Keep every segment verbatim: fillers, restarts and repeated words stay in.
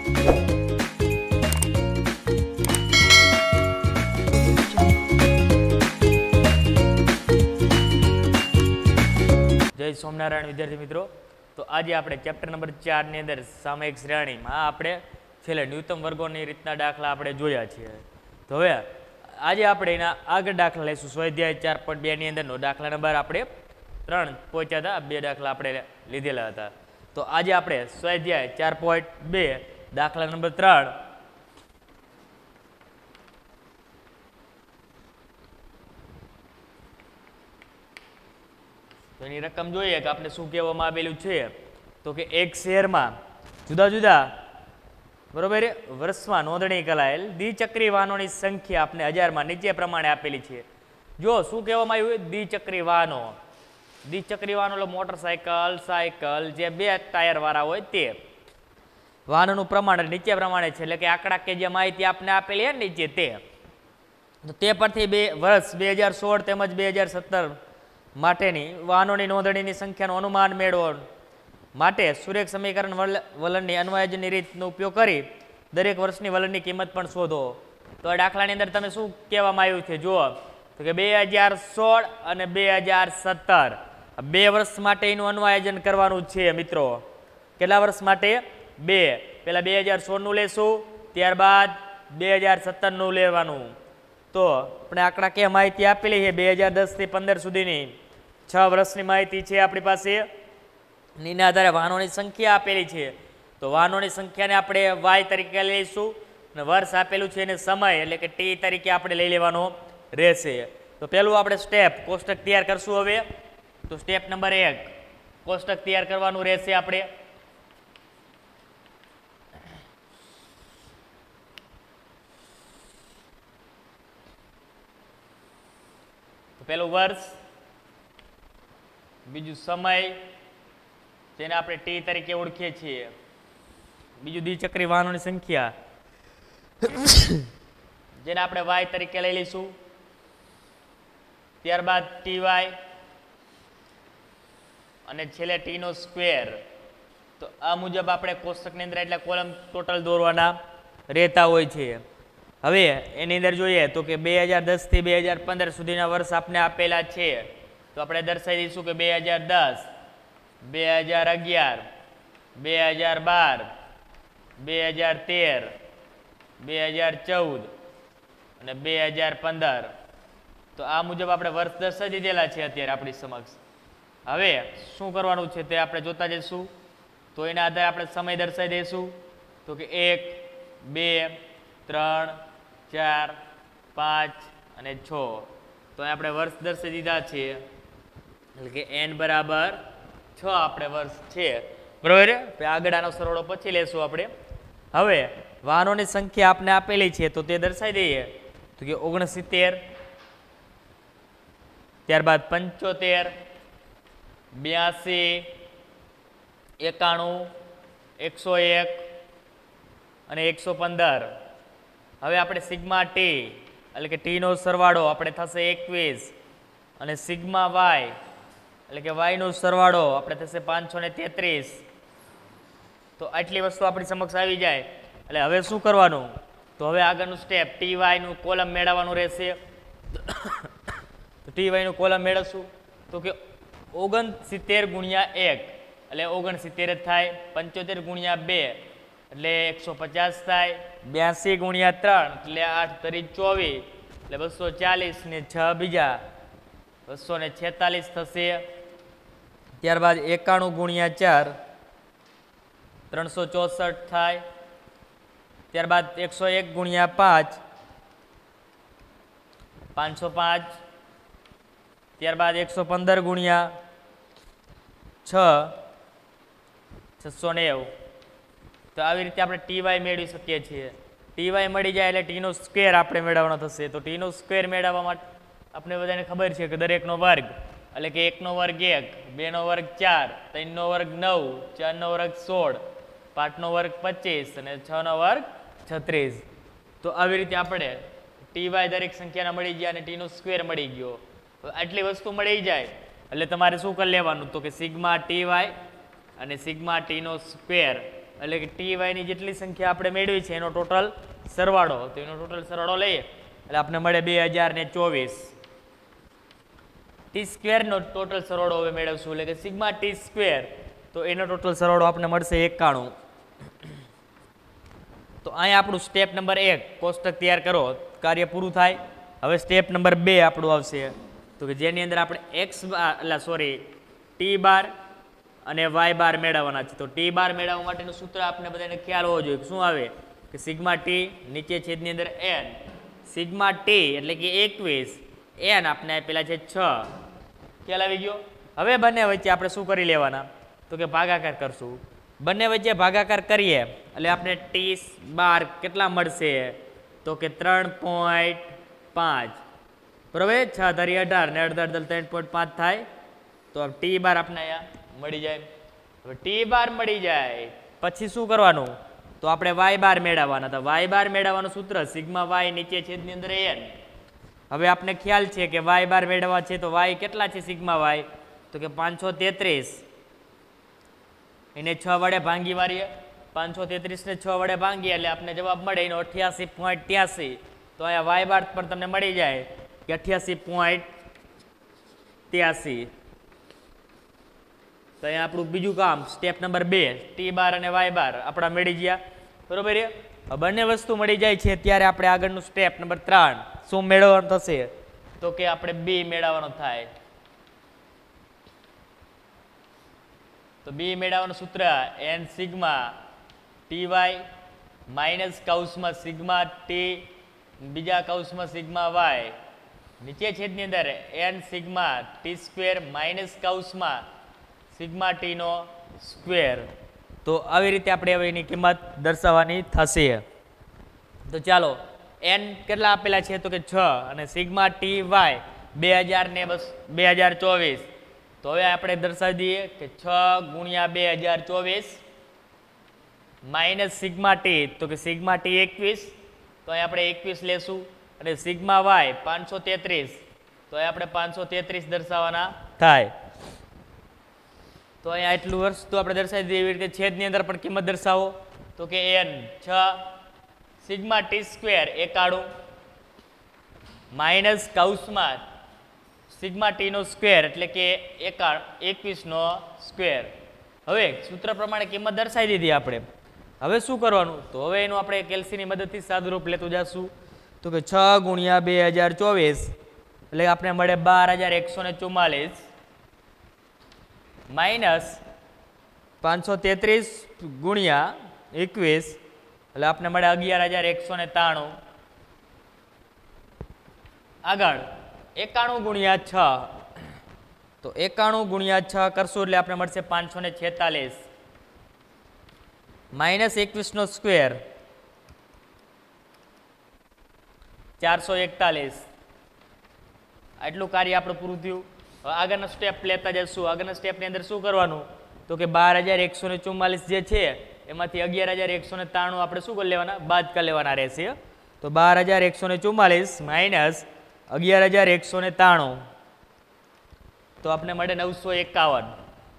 જય સોમનારાયણ વિદ્યાર્થી મિત્રો, તો આજે આપણે ચેપ્ટર નંબર ચાર ની અંદર સામયિક શ્રેણીમાં આપણે છેલ્લે ન્યૂનતમ વર્ગોની રીતના દાખલા આપણે જોયા છે. તો હવે આજે આપણે એના આગળ દાખલા લઈશું. સ્વાધ્યાય ચાર પોઈન્ટ બે ની અંદરનો દાખલા નંબર આપણે ત્રણ પહોંચ્યા હતા. બે દાખલા આપણે લીધેલા હતા. તો આજે આપણે સ્વાધ્યાય ચાર પોઈન્ટ બે દાખલા નંબર ત્રણ તો એની રકમ જોઈએ કે આપણે શું કહેવામાં આવેલું છે. તો કે એક શહેરમાં જુદા જુદા બરોબર વર્ષમાં નોંધણી કરાયેલ દ્વિચક્રી વાહનોની સંખ્યા આપણે હજારમાં નીચે પ્રમાણે આપેલી છે. જો શું કહેવામાં આવ્યું, દ્વિચક્રી વાહનો. દ્વિચક્રી વાહનો એટલે મોટરસાયકલ, સાયકલ જે બે ટાયર વાળા હોય તે વાહનોનું પ્રમાણ નીચે પ્રમાણે છે. એટલે કે આંકડાકીય જે માહિતી આપણે આપેલી છે નીચે તે તો તે પરથી બે વર્ષ બે હજાર સોળ તેમજ બે હજાર સત્તર માટેની વાહનોની નોંધણીની સંખ્યાનું અનુમાન મેળવો માટે સુરેખ સમીકરણ વલણની અન્વયજનની રીતનો ઉપયોગ કરી દરેક વર્ષની વલણની કિંમત પણ શોધો. તો આ દાખલાની અંદર તમે શું કહેવામાં આવ્યું છે જુઓ, તો કે બે હજાર સોળ અને બે હજાર સત્તર બે વર્ષ માટે એનું અન્વયજન કરવાનું છે મિત્રો. કેટલા વર્ષ માટે? બે. પહેલાં બે હજાર સોળનું લેશું, ત્યારબાદ બે હજાર સત્તરનું લેવાનું. તો આપણે આંકડાકીય માહિતી આપેલી છે બે હજાર દસથી પંદર સુધીની છ વર્ષની માહિતી છે આપણી પાસે. એના આધારે વાહનોની સંખ્યા આપેલી છે. તો વાહનોની સંખ્યાને આપણે વાય તરીકે લઈશું અને વર્ષ આપેલું છે એને સમય એટલે કે ટી તરીકે આપણે લઈ લેવાનો રહેશે. તો પહેલું આપણે સ્ટેપ કોષ્ટક તૈયાર કરશું. હવે તો સ્ટેપ નંબર એક કોષ્ટક તૈયાર કરવાનું રહેશે આપણે. તો પહેલું વર્ષ, બીજું સમય જેને આપણે ટી તરીકે ઓળખીએ છીએ, બીજું દ્વિચક્રી વાહનોની સંખ્યા જેને આપણે વાય તરીકે લઈ લઈશું, ત્યારબાદ ટી વાય અને છેલ્લે ટી નો સ્ક્વેર. તો આ મુજબ આપણે કોષ્ટકની અંદર એટલે કોલમ ટોટલ દોરવાના રહેતા હોય છે. હવે એની અંદર જોઈએ તો કે બે હજાર દસ થી બે હજાર પંદર સુધીના વર્ષ આપણે આપેલા છે. તો આપણે દર્શાવી દઈશું કે બે હજાર દસ, બે હજાર અગિયાર, બે હજાર બાર, બે હજાર તેર, બે હજાર ચૌદ અને બે હજાર પંદર. તો આ મુજબ આપણે વર્ષ દર્શાવી દીધેલા છે અત્યારે આપણી સમક્ષ. હવે શું કરવાનું છે તે આપણે જોતા જઈશું. તો એના આધારે આપણે સમય દર્શાવી દઈશું. તો કે એક, બે, ત્રણ, ચાર, પાંચ અને છ. તો આપણે વર્ષ દર્શાવી દીધા છે એટલે કે એન બરાબર છ આપણે વર્ષ છે. બરાબર. આગળ આનો સરવાળો પછી લેશું આપણે. હવે વાહનોની સંખ્યા આપણે આપેલી છે તો તે દર્શાવી દઈએ. તો કે ઓગણસિત્તેર, ત્યારબાદ પંચોતેર, બ્યાસી, એકાણું, એકસો એક અને એકસો પંદર. હવે આપણે સિગ્મા ટી એટલે કે ટી નો સરવાળો આપણે થશે એકવીસ અને સિગ્મા વાય એટલે કે વાય નો સરવાળો આપણે થશે પાંચસો ને તેત્રીસ. તો આટલી વસ્તુ આપણી સમક્ષ આવી જાય એટલે હવે શું કરવાનું, તો હવે આગળનું સ્ટેપ ટી વાય નું કોલમ મેળવવાનું રહેશે. તો ટી વાય નું કોલમ મેળવશું તો કે ઓગણસિત્તેર ગુણ્યા એક એટલે ઓગણસિત્તેર જ થાય, પંચોતેર ગુણ્યા બે એટલે એકસો પચાસ થાય, બ્યાસી ગુણ્યા ત્રણ એટલે આઠ તરી ચોવીસ એટલે બસો ચાલીસ ને છ બીજા બસો ને છેતાલીસ થશે. ત્યારબાદ એકાણું ગુણ્યા ચાર ત્રણસો ચોસઠ થાય. ત્યારબાદ એકસો એક ગુણ્યા પાંચ પાંચસો પાંચ. ત્યારબાદ એકસો પંદર ગુણ્યા છ છસો નેવું. તો આવી રીતે આપણે ટી વાય મેળવી શકીએ છીએ. ટી વાય મળી જાય એટલે ટી નો સ્ક્વેર આપણે મેળવવાનો થશે. તો ટી નો સ્ક્વેર મેળવવા માટે આપણે બધાને ખબર છે કે દરેકનો વર્ગ એટલે કે એકનો વર્ગ એક, બેનો વર્ગ ચાર, ત્રણનો વર્ગ નવ, ચારનો વર્ગ સોળ, પાંચનો વર્ગ પચીસ અને છનો વર્ગ છત્રીસ. તો આવી રીતે આપણે ટી વાય દરેક સંખ્યાના મળી ગયા અને ટી નો સ્ક્વેર મળી ગયો. આટલી વસ્તુ મળી જાય એટલે તમારે શું કરી લેવાનું, તો કે સિગ્મા ટી વાય અને સિગ્મા ટી નો સ્ક્વેર એટલે કે ટી વાયની જેટલી સંખ્યા આપણે મેળવી છે એનો ટોટલ સરવાળો, તો એનો ટોટલ સરવાળો લઈએ એટલે આપણે મળે બે હજાર ને ચોવીસ. ટી સ્ક્વેરનો ટોટલ સરવાળો હવે મેળવશું એટલે કે સિગ્મા ટી સ્ક્વેર, તો એનો ટોટલ સરવાળો આપણે મળશે એકાણું. તો અહીંયા આપણું સ્ટેપ નંબર એક કોષ્ટક તૈયાર કરો, કાર્ય પૂરું થાય. હવે સ્ટેપ નંબર બે આપણું આવશે, તો કે જેની અંદર આપણે એક્સ બાર એટલે સોરી ટી બાર અને વાય બાર મેળવવાના છે. તો ટી બાર મેળવવા માટેનું સૂત્ર આપણે બધાને ખ્યાલ હોવો જોઈએ. શું આવે કે સિગ્મા ટી નીચે છેદની અંદર એન, સિગ્મા ટી એટલે કે એકવીસ, એન આપણે આપેલા છે છ. ખ્યાલ આવી ગયો. હવે બંને વચ્ચે આપણે શું કરી લેવાના, તો કે ભાગાકાર કરશું. બંને વચ્ચે ભાગાકાર કરીએ એટલે આપણે ટી બાર કેટલા મળશે, તો કે ત્રણ પોઈન્ટ પાંચ. બરાબર, છ ધારી અઢાર ને અડધા અડધા ત્રણ પોઈન્ટ પાંચ થાય, તો ટી બાર આપણે અહીંયા મળી જાય. હવે ટી બાર મળી જાય પછી શું કરવાનું, તો આપણે વાય બાર મેળવવાના. તો વાય બાર મેળવવાનું સૂત્ર સિગ્મા વાય નીચે છેદની અંદર એન. હવે આપણે ખ્યાલ છે કે વાય બાર મેળવવા છે, તો વાય કેટલા છે સિગ્મા વાય, તો કે પાંચસો તેત્રીસ. એને છ વડે ભાંગી મારીએ, પાંચસો તેત્રીસ ને છ વડે ભાંગીએ એટલે આપણે જવાબ મળે એનો અઠ્યાસી પોઈન્ટ ત્યાસી. તો અહીંયા વાય બાર પણ તમને મળી જાય કે અઠ્યાસી પોઈન્ટ ત્યાસી. તો અહીંયા આપણું બીજું કામ સ્ટેપ નંબર બે ટી બાર અને વાય બાર આપણા મળી ગયા. બરોબર, બંને વસ્તુ મળી જાય છે ત્યારે આપણે આગળનું સ્ટેપ નંબર ત્રણ શું મેળવવાનું થશે, તો કે આપણે બી મેળવવાનો થાય. તો બી મેળવવાનું સૂત્ર N sigma T Y minus કૌંસમાં સિગ્મા ટી બીજા કૌંસમાં સિગ્મા વાય નીચે છેદની અંદર N sigma T square minus કૌંસમાં સિગ્મા ટીનો સ્ક્વેર. તો આવી રીતે આપણે હવે એની કિંમત દર્શાવવાની થશે. તો ચાલો એન કેટલા આપેલા છે, તો કે છ અને સિગ્મા ટી વાય બે હજાર ને બસ બે હજાર ચોવીસ. તો હવે આપણે દર્શાવી દઈએ કે છ ગુણ્યા બે હજાર ચોવીસ માઇનસ સિગ્મા ટી, તો કે સિગ્મા ટી એકવીસ, તો અહીં આપણે એકવીસ લેશું અને સિગ્મા વાય પાંચસો તેત્રીસ, તો અહીં આપણે પાંચસો તેત્રીસ દર્શાવવાના થાય. તો અહીંયા એટલું વસ્તુ આપણે દર્શાવી દઈએ. એવી રીતે છેદની અંદર પણ કિંમત દર્શાવો, તો કે એન છ સિગ્મા ટી સ્ક્વેર એકાણું માઇનસ કૌંસમાં સિગ્મા ટીનો સ્ક્વેર એટલે કે એકા એકવીસનો સ્ક્વેર. હવે સૂત્ર પ્રમાણે કિંમત દર્શાવી દીધી આપણે. હવે શું કરવાનું, તો હવે એનું આપણે કેલ્સીની મદદથી સાદુરૂપ લેતું જશું. તો કે છ ગુણ્યા બે હજાર ચોવીસ એટલે આપણે મળે બાર હજાર એકસો ને ચુમ્માલીસ માઇનસ પાંચસો તેત્રીસ ગુણ્યા એકવીસ એટલે આપણે મળે અગિયાર હજાર એકસો ને ત્રાણું. આગળ એકાણું ગુણ્યા છ, તો એકાણું ગુણ્યા છ કરશું એટલે આપણે મળશે પાંચસો ને છેતાલીસ માઇનસ એકવીસનો સ્ક્વેર ચારસો એકતાલીસ. આટલું કાર્ય આપણું પૂરું થયું. હવે આગળના સ્ટેપ લેતા જઈશું. આગળના સ્ટેપની અંદર શું કરવાનું, તો કે બાર હજાર એકસો ને ચુમ્માલીસ જે છે એમાંથી અગિયાર હજાર એકસો ને ત્રાણું આપણે શું કરી લેવાના, બાદ કરી લેવાના રહેશે. તો બાર હજાર એકસો ને ચુમ્માલીસ માઇનસ અગિયાર હજાર એકસો ને ત્રાણું, તો આપણે મળે નવસો એકાવન.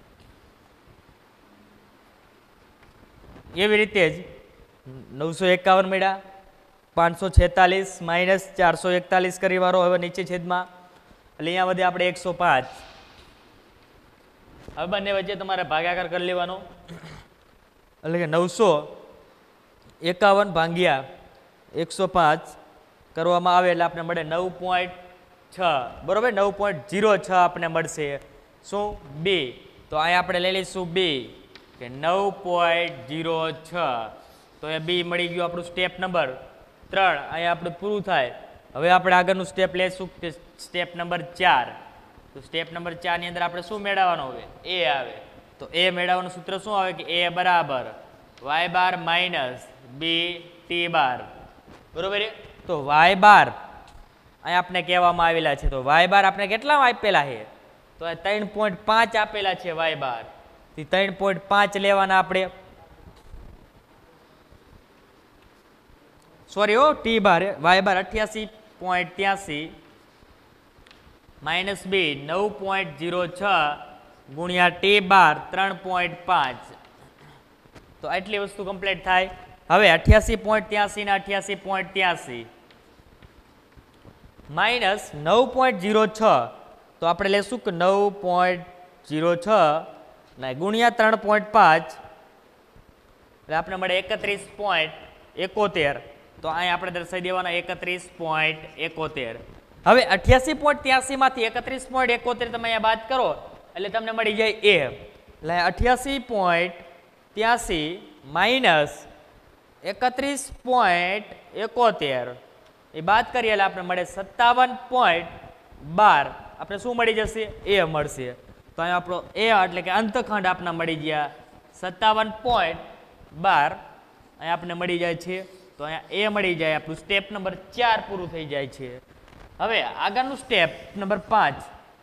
એવી રીતે જ નવસો એકાવન મળ્યા, પાંચસો છેતાલીસ માઇનસ ચારસો એકતાલીસ કરી વાળો હવે નીચે છેદમાં એટલે અહીંયા વધે આપણે એકસો પાંચ. હવે બંને વચ્ચે તમારે ભાગાકાર કરી લેવાનો એટલે કે નવસો એકાવન ભાગ્યા એકસો પાંચ કરવામાં આવે એટલે આપણે મળે નવ પોઈન્ટ છ. બરાબર, નવ પોઈન્ટ ઝીરો છ આપણે મળશે. શું બી, તો અહીંયા આપણે લઈ લઈશું બી કે નવ પોઈન્ટ ઝીરો છ. તો એ બી મળી ગયું આપણું સ્ટેપ નંબર ત્રણ. અહીંયા આપણે પૂરું થાય. હવે આપણે આગળનું સ્ટેપ લઈશું કે સ્ટેપ નંબર ચાર. તો સ્ટેપ નંબર ચારની અંદર આપણે શું મેળવવાનું આવે, એ આવે. તો એ મેળવવાનું સૂત્ર શું આવે કે એ બરાબર Y bar minus B T bar. બરોબર, તો વાય બાર અહીંયા આપણે કહેવામાં આવેલા છે. તો વાય બાર આપણે કેટલા આપેલા છે, તો આ ત્રણ પોઈન્ટ પાંચ આપેલા છે વાય બાર. ત્રણ પોઈન્ટ પાંચ લેવાના આપણે, સોરી ઓ ટી બાર વાય બાર અઠ્યાસી પોઈન્ટ ત્યાસી માઇનસ બી નવ પોઈન્ટ ઝીરો છ ગુણ્યા ટી બાર ત્રણ પોઈન્ટ પાંચ. તો આટલી વસ્તુ કમ્પ્લીટ થાય. હવે અઠ્યાસી પોઈન્ટ ત્યાસી ને અઠ્યાસી પોઈન્ટ ત્યાસી માઇનસ નવ પોઈન્ટ જીરો છ, તો આપણે લેશું કે નવ પોઈન્ટ જીરો છ ને ગુણ્યા ત્રણ પોઈન્ટ પાંચ એટલે આપણે મળે એકત્રીસ પોઈન્ટ એકોતેર. તો અહીં આપણે દર્શાવી દેવાના એકત્રીસ પોઈન્ટ એકોતેર. હવે અઠ્યાસી પોઈન્ટ ત્યાસી માંથી એકત્રીસ પોઈન્ટ એકોતેર તમે અહીંયા બાદ કરો એટલે તમને મળી જાય એ. એટલે અઠ્યાસી પોઈન્ટ ત્યાસી માઇનસ એકત્રીસ પોઈન્ટ એકોતેર એ બાદ કરીએ એટલે આપણે મળે સત્તાવન પોઈન્ટ બાર. આપણે શું મળી જશે? એ મળશે. તો અહીંયા આપણો એ એટલે કે અંતખંડ આપણા મળી ગયા સત્તાવન પોઈન્ટ બાર અહીંયા આપણે મળી જાય છે. તો અહીંયા એ મળી જાય. આપણું સ્ટેપ નંબર ચાર પૂરું થઈ જાય છે. હવે આગળનું સ્ટેપ નંબર પાંચ.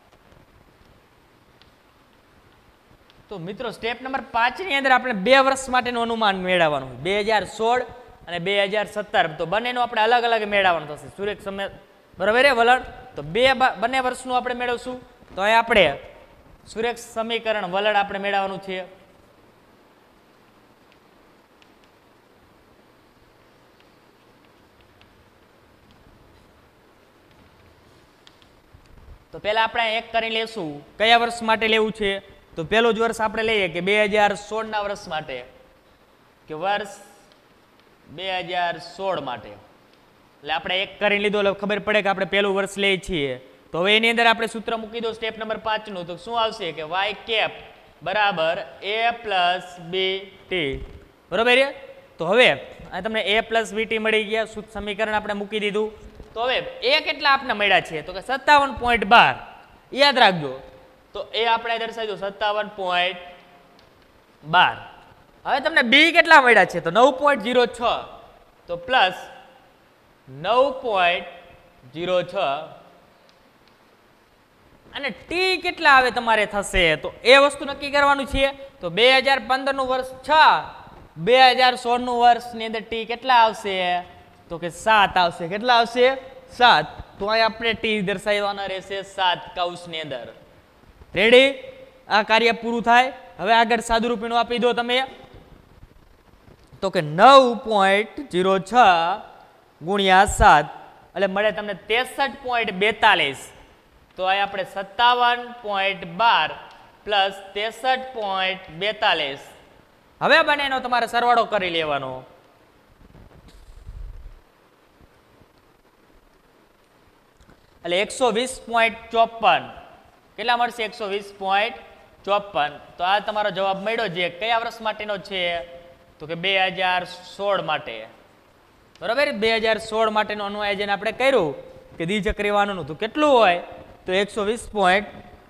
તો મિત્રો સ્ટેપ નંબર પાંચ ની અંદર આપણે બે વર્ષ માટેનું અનુમાન મેળવવાનું હોય, બે હજાર સોળ અને બે હજાર સત્તર. તો બંનેનું આપણે અલગ અલગ મેળવવાનું થશે સુરેખ સમય બરાબર એ વલણ. તો બે બંને વર્ષનું આપણે મેળવશું. તો અહીં આપણે સુરેખ સમીકરણ વલણ આપણે મેળવવાનું છે. તો પહેલા આપણે એક કરી લેશું કયા વર્ષ માટે લેવું છે. તો પહેલું જ વર્ષ આપણે લઈએ કે બે હજાર સોળ ના વર્ષ માટે, કે વર્ષ બે હજાર સોળ માટે. એટલે આપણે એક કરી લીધો એટલે ખબર પડે કે આપણે પહેલું વર્ષ લઈએ છીએ. તો હવે એની અંદર આપણે સૂત્ર મૂકી દો સ્ટેપ નંબર પાંચ નું. તો શું આવશે કે વાય કેપ બરાબર એ પ્લસ બી ટી બરોબર. તો હવે આ તમને એ પ્લસ બી ટી મળી ગયા. શુદ્ધ સમીકરણ આપણે મૂકી દીધું. તો હવે એ કેટલા આપણે મળ્યા છે? તો કે સત્તાવન પોઈન્ટ બાર. યાદ રાખજો. તો એ આપણે દર્શાવી દો સત્તાવન પોઈન્ટ બાર. હવે તમને બી કેટલા મળ્યા છે? તો નવ પોઈન્ટ જીરો છ. તો પ્લસ નવ પોઈન્ટ જીરો છ અને ટી કેટલા આવે તમારે થશે? તો એ વસ્તુ નક્કી કરવાનું છે. તો બે હજાર પંદર નું વર્ષ છ, બે હજાર સોળ નું વર્ષની અંદર ટી કેટલા આવશે? તો કે સાત આવશે. કેટલા આવશે? સાત. તો અહીં આપણે ટી દર્શાવવાના રહેશે સાત કૌંસની અંદર. રેડી? આ કાર્ય પૂરું થાય. હવે આગળ સાદુરૂપીનું આપી દો તમે. તો કે નવ પોઈન્ટ જીરો છ ગુણ્યા સાત એટલે મળે તમને ત્રેસઠ પોઈન્ટ બેતાલીસ. તો અહીં આપણે સત્તાવન પોઈન્ટ બાર પ્લસ ત્રેસઠ પોઈન્ટ બેતાલીસ. હવે બંનેનો તમારે સરવાળો કરી લેવાનો. એટલે એકસો વીસ પોઈન્ટ ચોપન કેટલા મળશે? એકસો વીસ પોઈન્ટ ચોપન. તો આ તમારો જવાબ મળ્યો. જે કયા વર્ષ માટેનો છે? તો કે બે હજાર સોળ માટે બરાબર. બે હજાર સોળ માટેનું અનુઆયોજન આપણે કર્યું કે દ્વિચક્રી વાહનોનું. તો કેટલું હોય? તો એકસો વીસ પોઈન્ટ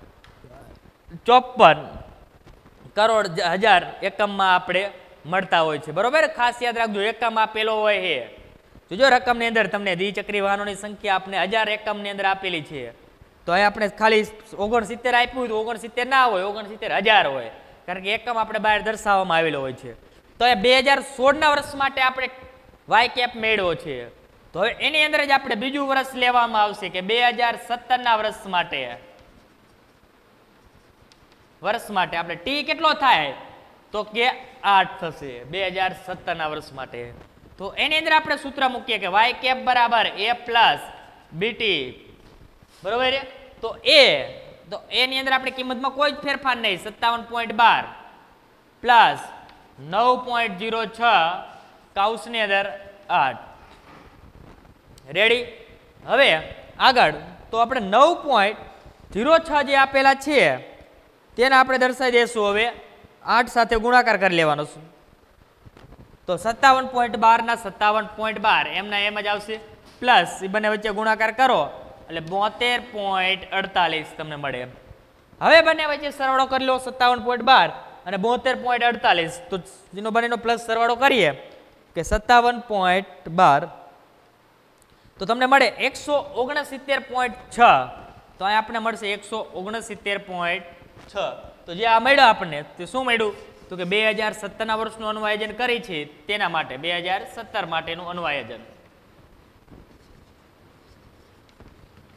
ચોપન કરોડ હજાર એકમમાં આપણે મળતા હોય છે બરોબર. ખાસ યાદ રાખજો એકમ આપેલો હોય છે. જોજો રકમની અંદર તમને દ્વિચક્રી વાહનોની સંખ્યા આપણે હજાર એકમની અંદર આપેલી છે. તો અહીં આપણે ખાલી ઓગણસિત્તેર આપ્યું તો ઓગણસિત્તેર ના હોય, ઓગણસિત્તેર હજાર હોય, કારણ કે એકમ આપણે બહાર દર્શાવવામાં આવેલો હોય છે. તો એ બે હજાર સોળ ના વર્ષ માટે આપણે વાય કેપ મેળવો છે. તો હવે એની અંદર જ આપણે બીજું વર્ષ લેવામાં આવશે કે બે હજાર સત્તર ના વર્ષ માટે. વર્ષ માટે આપણે ટી કેટલો થાય? તો કે આઠ થશે બે હજાર સત્તર ના વર્ષ માટે. તો એની અંદર આપણે સૂત્ર મૂકીએ કે વાય કેપ બરાબર એ પ્લસ બીટી બરોબર. તો એ તો એની અંદર આપણે કિંમતમાં કોઈ જ ફેરફાર નહીં. સત્તાવન પોઈન્ટ બાર પ્લસ નવ પોઈન્ટ જીરો છ કાઉસની અંદર આઠ. રેડી? હવે આગળ તો આપણે નવ પોઈન્ટ જીરો છ જે આપેલા છે તેને આપણે દર્શાવી દઈશું. હવે આઠ સાથે ગુણાકાર કરી લેવાનો છે. તો સત્તાવન પોઈન્ટ બાર ના સત્તાવન પોઈન્ટ બાર એમના એમ જ આવશે. પ્લસ એ બંને વચ્ચે ગુણાકાર કરો એટલે બોતેર પોઈન્ટ અડતાલીસ તમને મળે. હવે બંને વચ્ચે સરવાળો કરી લો સત્તાવન પોઈન્ટ બાર અને બોતેર પોઈન્ટ અડતાલીસ. તો જેનો બંનેનો પ્લસ સરવાળો કરીએ કે સત્તાવન પોઈન્ટ બાર તો તમને મળે એકસો ઓગણસિત્તેર પોઈન્ટ છ. તો અહીં આપણે મળશે એકસો ઓગણસિત્તેર પોઈન્ટ છ. તો જે આ મળ્યો આપણને તે શું મળ્યું? તો કે બે હજાર સત્તર ના વર્ષનું અનુઆયોજન કરી છે તેના માટે બે હજાર સત્તર માટેનું અનુઆયોજન.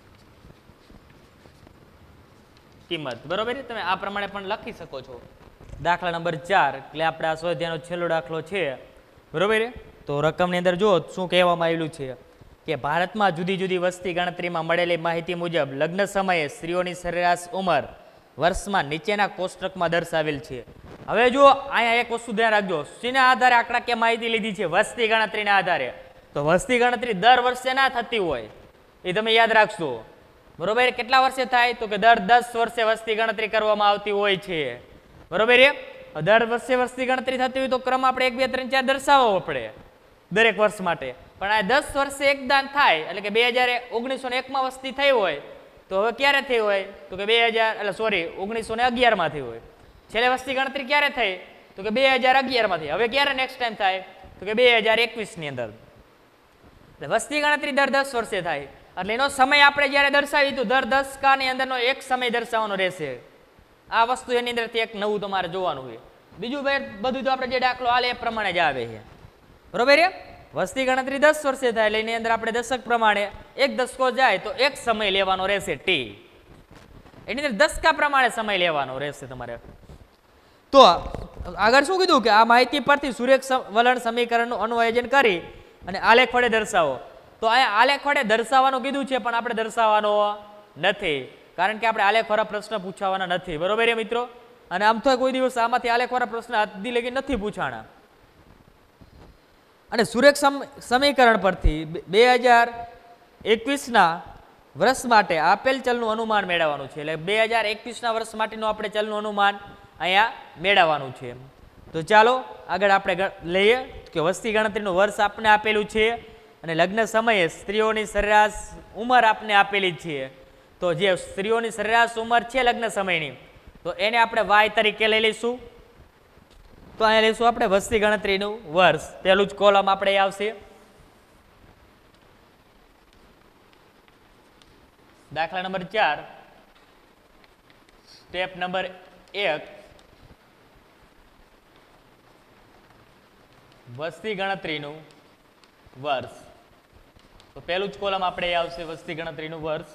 કિંમત બરોબર. તમે આ પ્રમાણે પણ લખી શકો છો. દાખલા નંબર ચાર એટલે આપણે આ સ્વાધ્યાયનો છેલ્લો દાખલો છે, બરોબર. તો રકમની અંદર જો શું કહેવામાં આવેલું છે કે ભારતમાં જુદી જુદી વસ્તી ગણતરીમાં મળેલી માહિતી મુજબ લગ્ન સમયે સ્ત્રીઓની સરેરાશ ઉંમર વર્ષમાં નીચેના કોષ્ટકમાં દર્શાવેલ છે. હવે જો અહીંયા એક વસ્તુ ધ્યાન રાખજો, શેના આધારે આંકડાકીય માહિતી લીધી છે? વસ્તી ગણતરીના આધારે. તો વસ્તી ગણતરી દર વર્ષે ના થતી હોય, એ તમે યાદ રાખશો, બરોબર. કેટલા વર્ષે થાય? તો કે દર દસ વર્ષે વસ્તી ગણતરી કરવામાં આવતી હોય છે, બરોબર. દર વર્ષે વસ્તી ગણતરી થતી હોય તો ક્રમ આપણે એક બે ત્રણ ચાર દર્શાવવો પડે દરેક વર્ષ માટે. પણ આ દસ વર્ષે એકદાન થાય એટલે કે બે હજાર ઓગણીસો ને એકમાં વસ્તી થઈ હોય તો હવે ક્યારે થઈ હોય? તો કે બે હજાર એટલે સોરી ઓગણીસો ને અગિયારમાં થઈ હોય. છેલ્લે વસ્તી ગણતરી ક્યારે થઈ? તો કે બે હજાર અગિયારમાં થઈ. હવે ક્યારે નેક્સ્ટ ટાઈમ થાય? તો કે બે હજાર એકવીસની અંદર. એટલે વસ્તી ગણતરી દર દસ વર્ષે થાય એટલે એનો સમય આપણે જ્યારે દર્શાવી તો દર દસ કાની અંદરનો એક સમય દર્શાવવાનો રહેશે. આ વસ્તુ એની અંદરથી એક નવું તમારે જોવાનું હોય. બીજું બધું તો આપણે જે દાખલો હાલે એ પ્રમાણે જ આવે છે, બરોબર. વસ્તી ગણતરી દસ વર્ષે થાય એટલે એની અંદર આપણે દશક પ્રમાણે એક દશકો જાય તો એક સમય લેવાનો રહેશે ટી. એની અંદર દશકા પ્રમાણે સમય લેવાનો રહેશે તમારે. તો આગળ શું કીધું કે આ માહિતી પરથી સુરેખ વલણ સમીકરણનું અનુઆયોજન કરી અને આલેખ વડે દર્શાવો. તો આ આલેખ વડે દર્શાવવાનું કીધું છે પણ આપણે દર્શાવવાનો નથી, કારણ કે આપણે આલેખવાળા પ્રશ્ન પૂછાવાના નથી, બરોબર મિત્રો. અને આમ તો કોઈ દિવસ આમાંથી આલેખવાળા પ્રશ્ન હજી લગી નથી પૂછાણા. અને સુરેખ સમીકરણ પરથી બે હજાર એકવીસના વર્ષ માટે આપેલ ચલનું અનુમાન મેળવવાનું છે. એટલે બે હજાર એકવીસના વર્ષ માટેનું આપણે ચલનું અનુમાન અહીંયા મેળવવાનું છે. તો ચાલો આગળ આપણે લઈએ કે વસ્તી ગણતરીનું વર્ષ આપણે આપેલું છે અને લગ્ન સમયે સ્ત્રીઓની સરેરાશ ઉંમર આપણે આપેલી છે. તો જે સ્ત્રીઓની સરેરાશ ઉંમર છે લગ્ન સમયની તો એને આપણે વાય તરીકે લઈ લઈશું. તો અહીંયા લઈશું આપણે વસ્તી ગણતરીનું વર્ષ. પહેલું જ કોલમ આપણે આવશે. દાખલા નંબર ચાર સ્ટેપ નંબર એક વસ્તી ગણતરીનું વર્ષ. તો પહેલું જ કોલમ આપણે આવશે વસ્તી ગણતરીનું વર્ષ.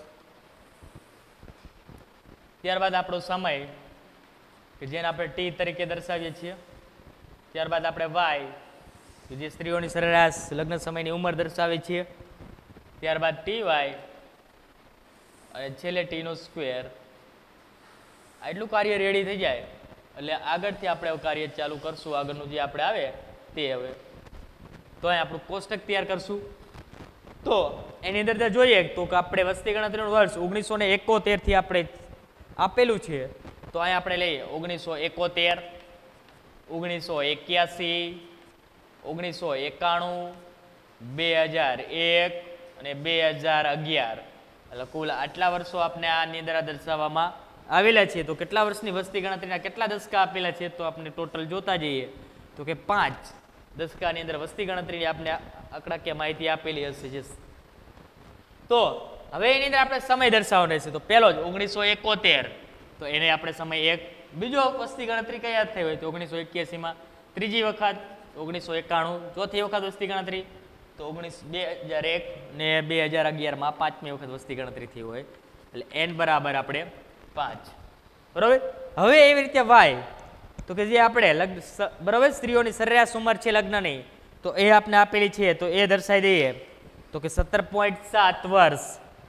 ત્યારબાદ આપણો સમય કે જેને આપણે ટી તરીકે દર્શાવીએ છીએ. ત્યારબાદ આપણે વાય કે જે સ્ત્રીઓની સરેરાશ લગ્ન સમયની ઉંમર દર્શાવે છે. ત્યારબાદ ટી વાય અને છેલ્લે ટીનો સ્ક્વેર. આટલું કાર્ય રેડી થઈ જાય એટલે આગળથી આપણે કાર્ય ચાલુ કરશું. આગળનું જે આપણે આવે તે હવે તો અહીં આપણું કોષ્ટક તૈયાર કરશું. તો એની અંદર જોઈએ તો કે આપણે વસ્તી ગણતરીનું વર્ષ ઓગણીસો ને એકોતેરથી આપણે આપેલું છે. તો અહીં આપણે લઈએ ઓગણીસો એકોતેર, ઓગણીસો એક્યાસી, ઓગણીસો એકાણું, બે હજાર એક અને બે હજાર અગિયાર. એટલે કુલ આટલા વર્ષો આપણે આની અંદર દર્શાવવામાં આવેલા છે. તો કેટલા વર્ષની વસ્તી ગણતરીના કેટલા દશકા આપેલા છે? તો આપણે ટોટલ જોતા જઈએ તો કે પાંચ દશકાની અંદર વસ્તી ગણતરીની આપણે આંકડાકીય માહિતી આપેલી હશે. જે તો હવે એની અંદર આપણે સમય દર્શાવવાનો રહેશે. તો પહેલો જ ઓગણીસો એકોતેર તો એને આપણે સમય એક. બીજો વસ્તી ગણતરી કયા થઈ હોય? તો ઓગણીસો એક્યાસીમાં. ત્રીજી વખત ઓગણીસો એકાણું. ચોથી વખત વસ્તી ગણતરી તો ઓગણીસ બે હજાર એક ને બે હજાર અગિયારમાં પાંચમી વખત વસ્તી ગણતરી થઈ હોય. એટલે એન બરાબર આપણે પાંચ, બરાબર. હવે એવી રીતે વાય તો કે જે આપણે લગ્ન બરાબર સ્ત્રીઓની સરેરાશ ઉંમર છે લગ્નની તો એ આપણે આપેલી છે. તો એ દર્શાવી દઈએ તો કે સત્તર પોઈન્ટ સાત વર્ષ.